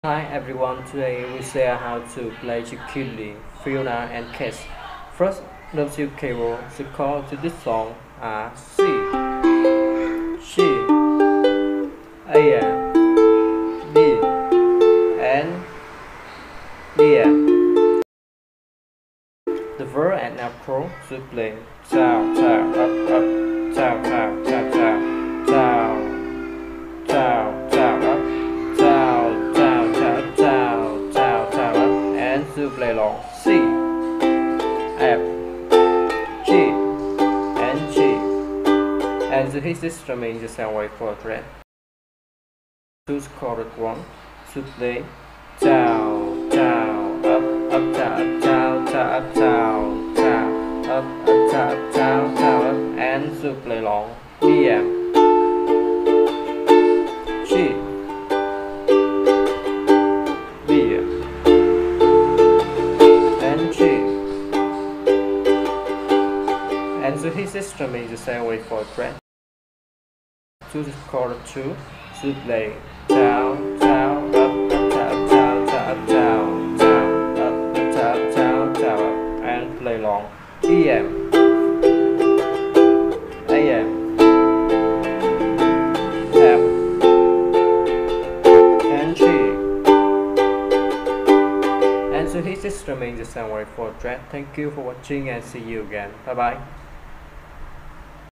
Hi everyone, today we share how to play Ukulele, Fionna and KhaTo. First, note your keyboard. The chords to this song are C, G, A, B, and D. The verse and outro should play down, down, up, up, down, down, down, down, down, down, down, up, down, down, down, down, down, down, up, and to play along C, F, G, and G. And to hit this strumming, just wait for a thread. Choose chord 1 to play down, down, up, down, down, down, up, down, down, up, down, down, down, up, and to play long D, M, G, B, and G. And to hit this strumming, just wait for a thread. Choose chord 2 to play down, down, up, down, down, down, down, down, up, down, down, down, up, and play long E, M, A, M, F, and G. And to hit this strumming, just wait for a thread. Thank you for watching and see you again. Bye bye.